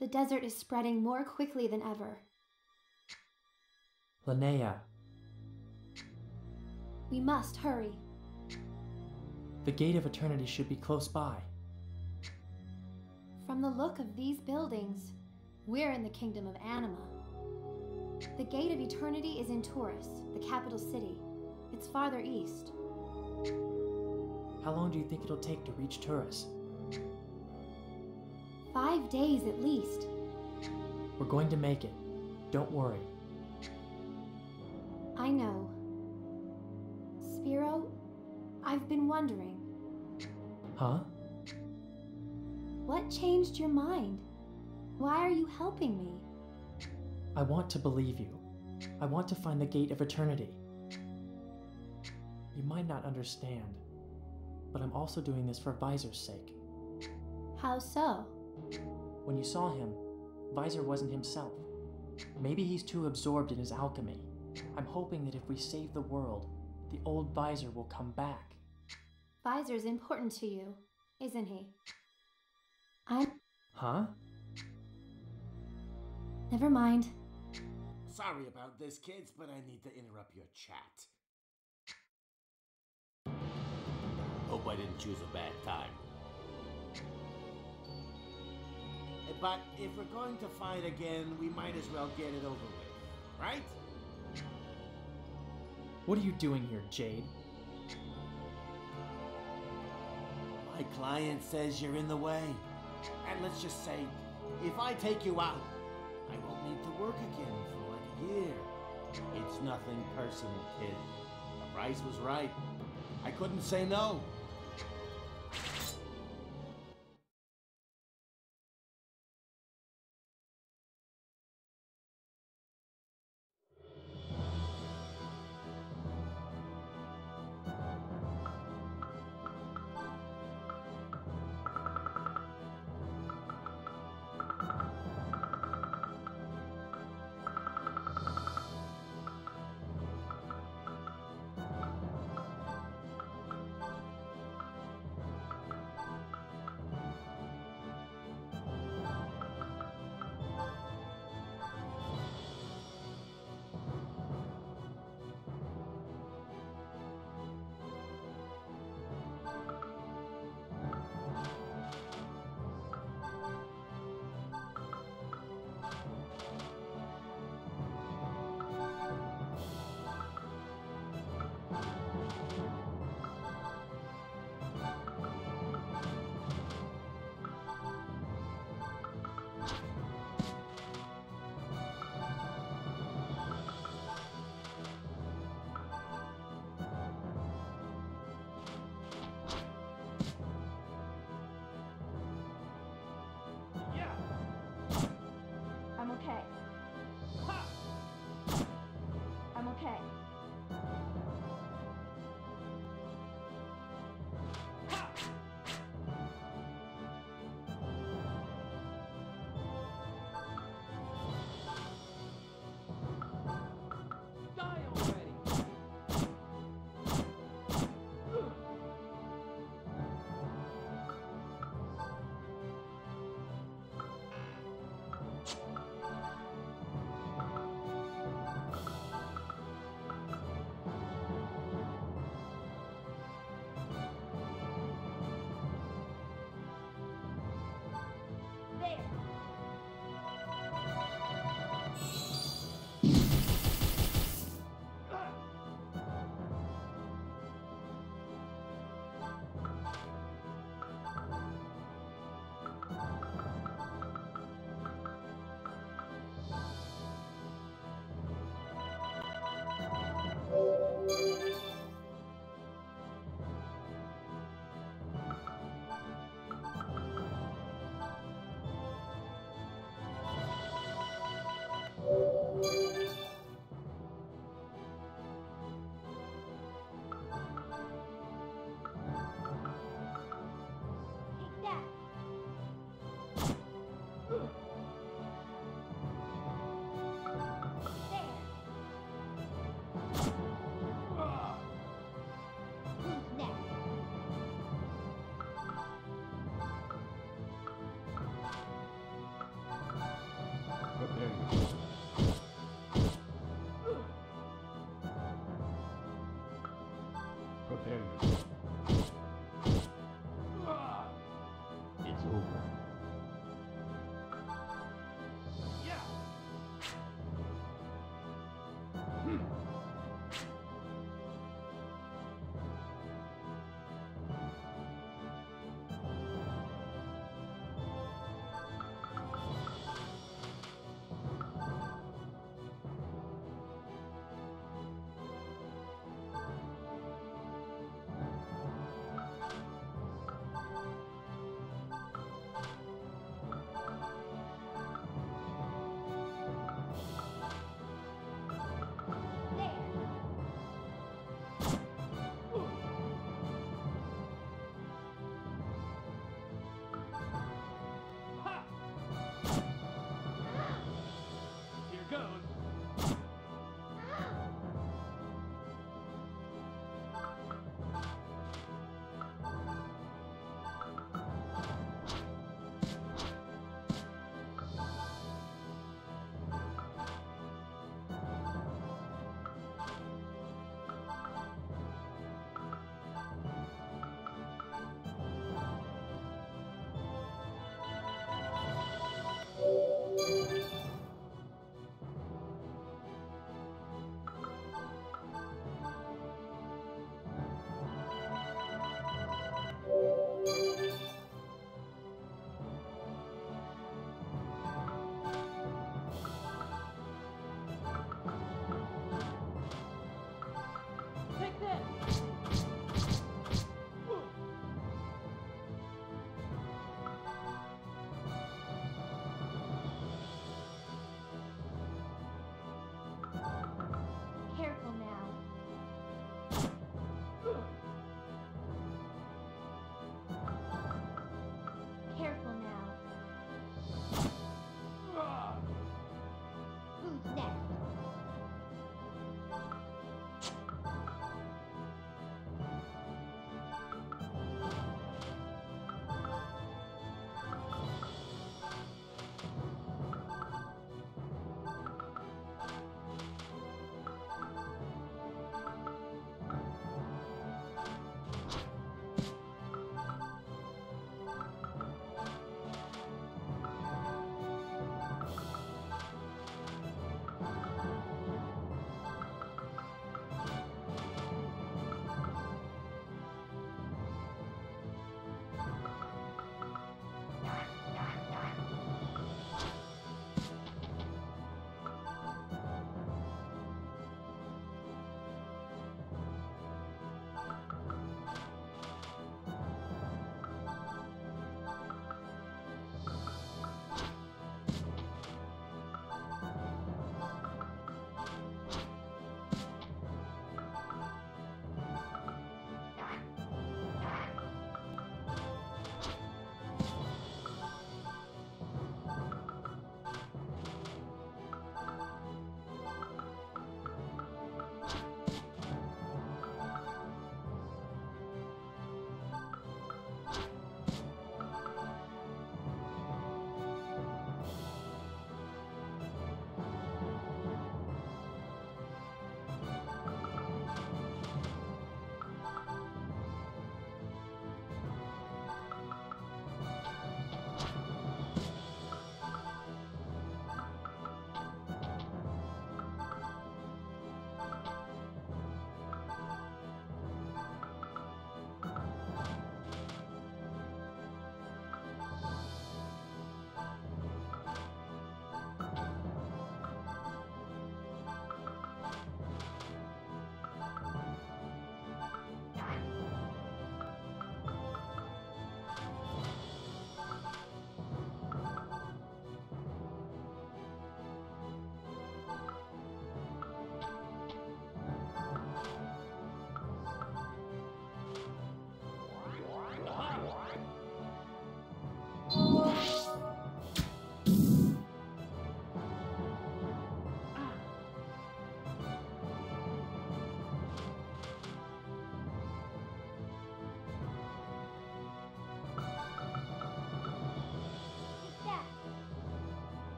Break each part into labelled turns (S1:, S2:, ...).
S1: The desert is spreading more quickly than ever.
S2: Linnea,
S1: We must hurry.
S2: the Gate of Eternity should be close by.
S1: From the look of these buildings, we're in the kingdom of Anima. The Gate of Eternity is in Taurus, the capital city. It's farther east.
S2: How long do you think it'll take to reach Turris?
S1: 5 days at least.
S2: We're going to make it. Don't worry.
S1: I know. Spiro, I've been wondering,
S2: Huh?
S1: what changed your mind? Why are you helping me?
S2: I want to believe you. I want to find the Gate of Eternity. You might not understand, but I'm also doing this for Visor's sake.
S1: How so?
S2: When you saw him, Visor wasn't himself. Maybe he's too absorbed in his alchemy. I'm hoping that if we save the world, the old Visor will come back.
S1: Visor's important to you, isn't he?
S2: Huh?
S1: Never mind.
S3: Sorry about this, kids, but I need to interrupt your chat. Hope I didn't choose a bad time. But if we're going to fight again, we might as well get it over with, right?
S2: What are you doing here, Jade?
S3: My client says you're in the way. And let's just say, if I take you out, I won't need to work again for like a year. It's nothing personal, kid. The price was right. I couldn't say no.
S4: Prepare yourself. It's over.
S3: Yeah.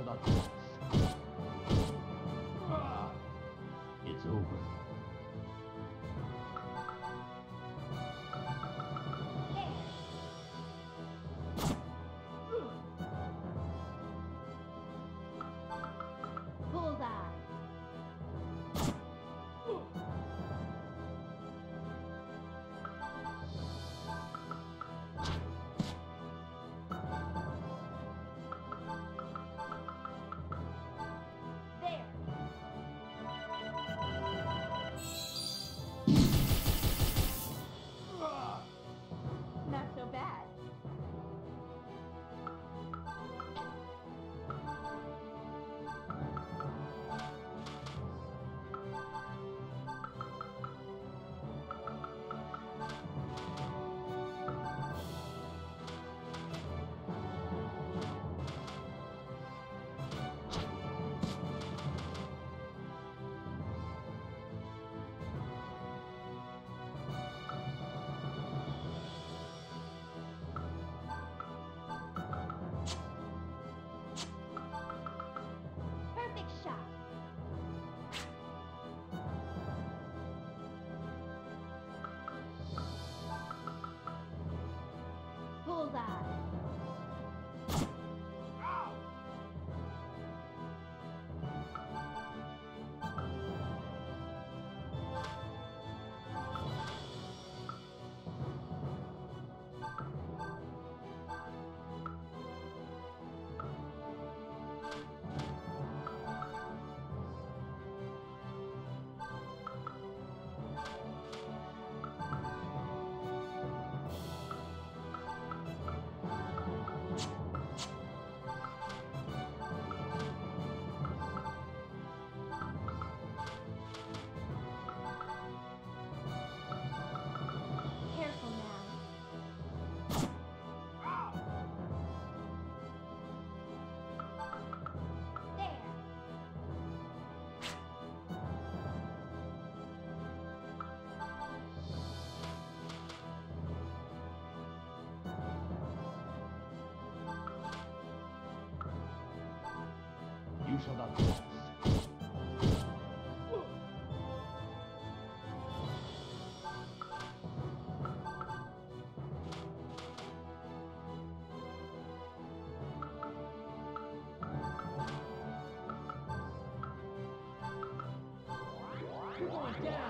S4: shall not pass. It's over.
S1: Bullseye. There. Not so bad. Perfect shot. Bullseye. Careful now. There.
S4: You shall not pass.
S2: You're going down!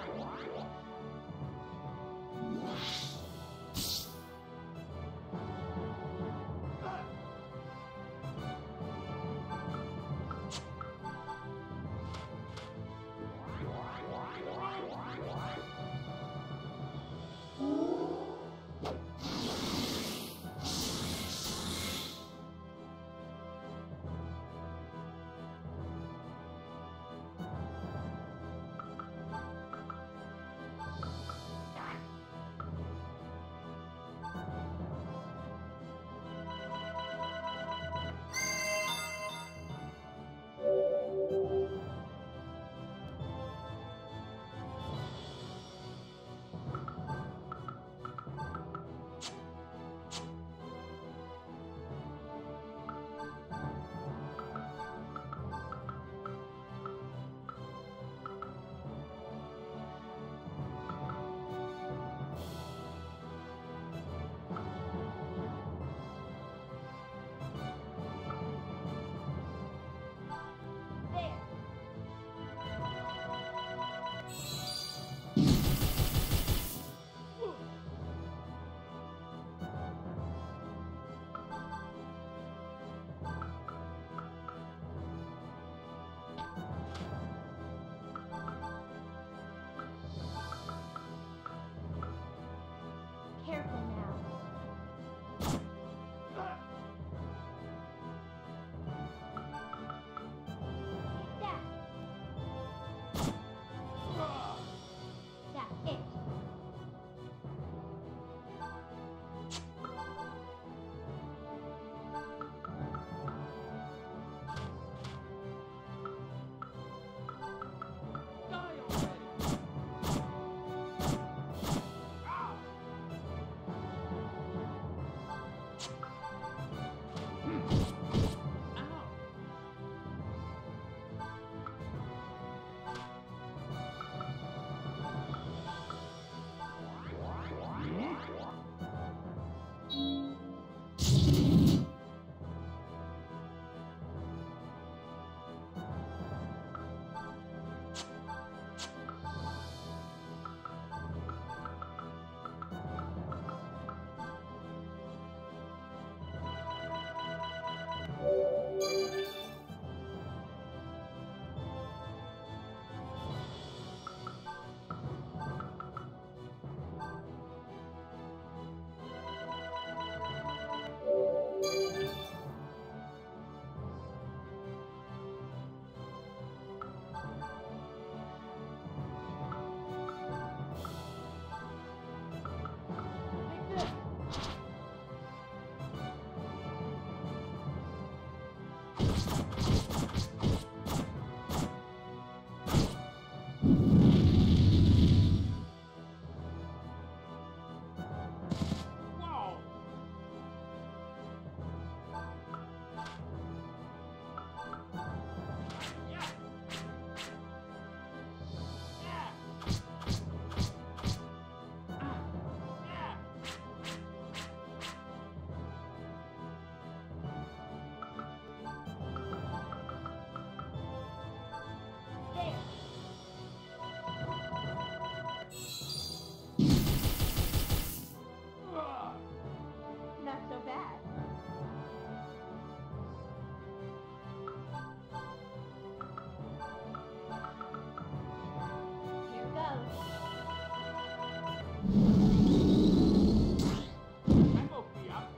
S4: That woke me up.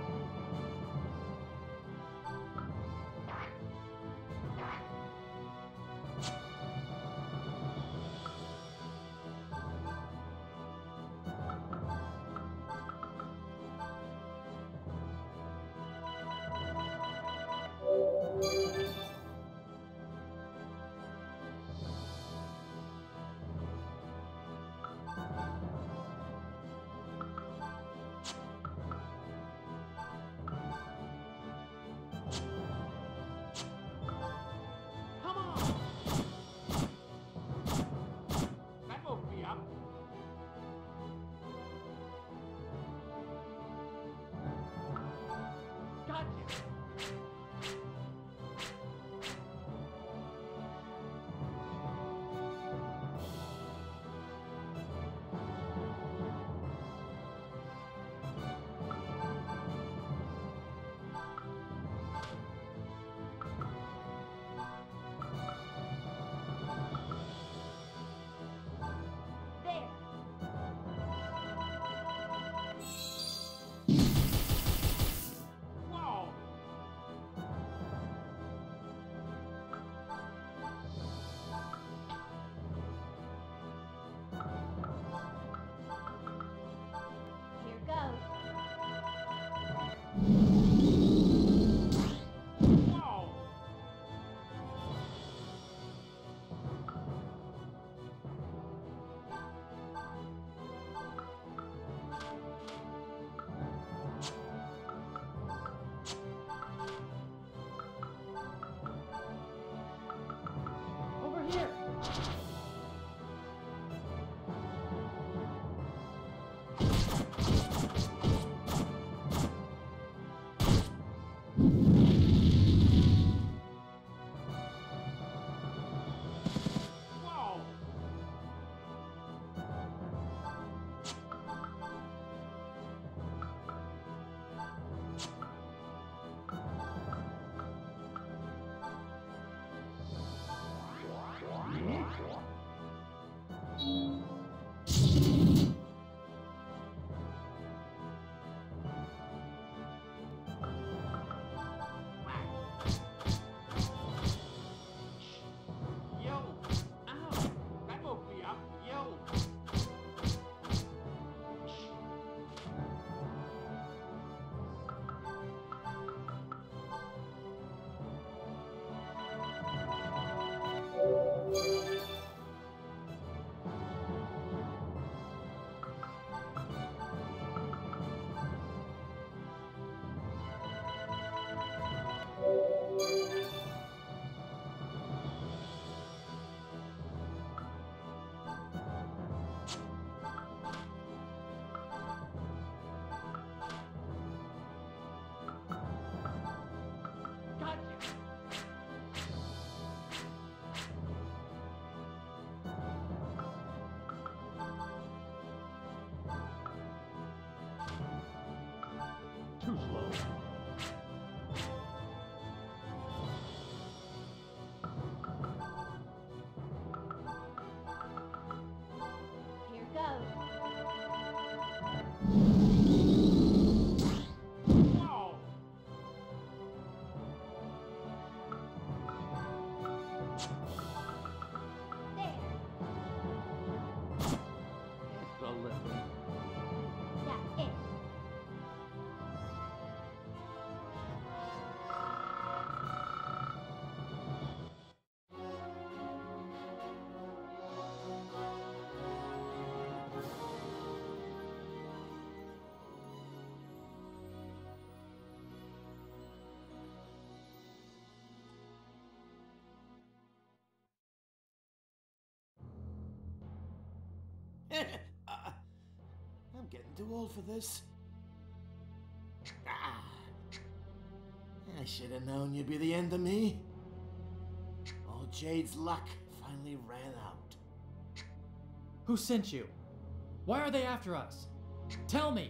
S4: Come on. That woke me up. Gotcha.
S1: There.
S4: Whoa.
S1: Here goes.
S4: Whoa.
S2: Over here!
S4: Whoa. Yo. Ow. That woke me up. Yo. Gotcha. Too slow.
S1: Here goes.
S4: Whoa.
S1: There.
S4: It's a living.
S1: That's it.
S3: I'm getting too old for this. Ah, I should have known you'd be the end of me. Old Jade's luck finally ran out.
S2: Who sent you? Why are they after us? Tell me!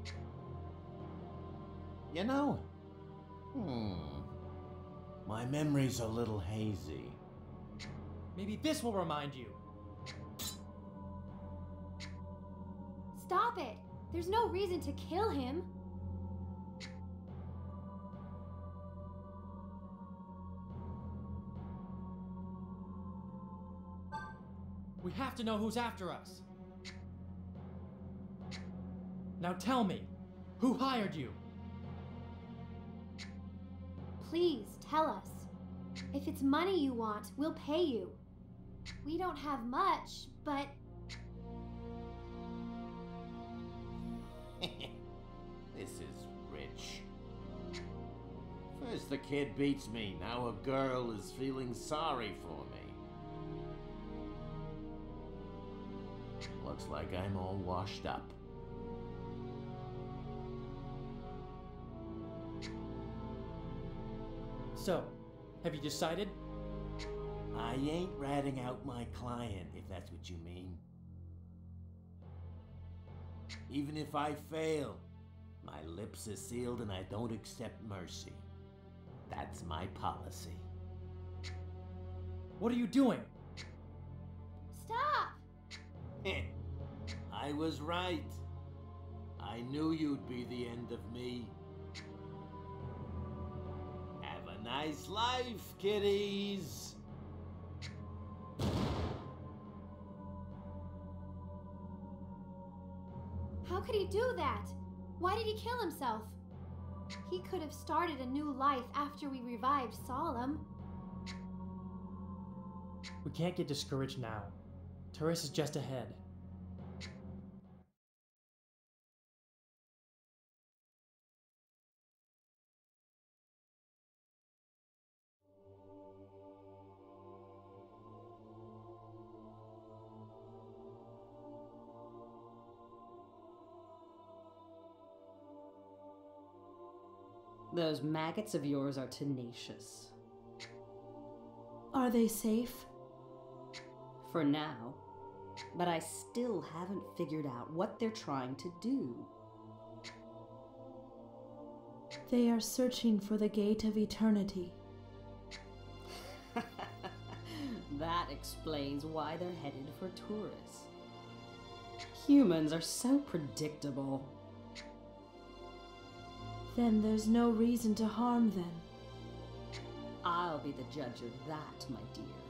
S3: You know, my memory's a little hazy.
S2: Maybe this will remind you.
S1: Stop it! There's no reason to kill him.
S2: We have to know who's after us. Now tell me, who hired you?
S1: Please, tell us. If it's money you want, we'll pay you. We don't have much, but...
S3: This is rich. First the kid beats me, now a girl is feeling sorry for me. Looks like I'm all washed up.
S2: So, have you decided?
S3: I ain't ratting out my client, if that's what you mean. Even if I fail, my lips are sealed and I don't accept mercy. That's my policy.
S2: What are you doing?
S1: Stop!
S3: I was right. I knew you'd be the end of me. Have a nice life, kiddies.
S1: How could he do that? Why did he kill himself? He could have started a new life after we revived Solemn.
S2: We can't get discouraged now. Turris is just ahead.
S5: Those maggots of yours are tenacious.
S6: Are they safe?
S5: For now. But I still haven't figured out what they're trying to do.
S6: They are searching for the Gate of Eternity.
S5: That explains why they're headed for Turris. Humans are so predictable.
S6: Then there's no reason to harm them.
S5: I'll be the judge of that, my dear.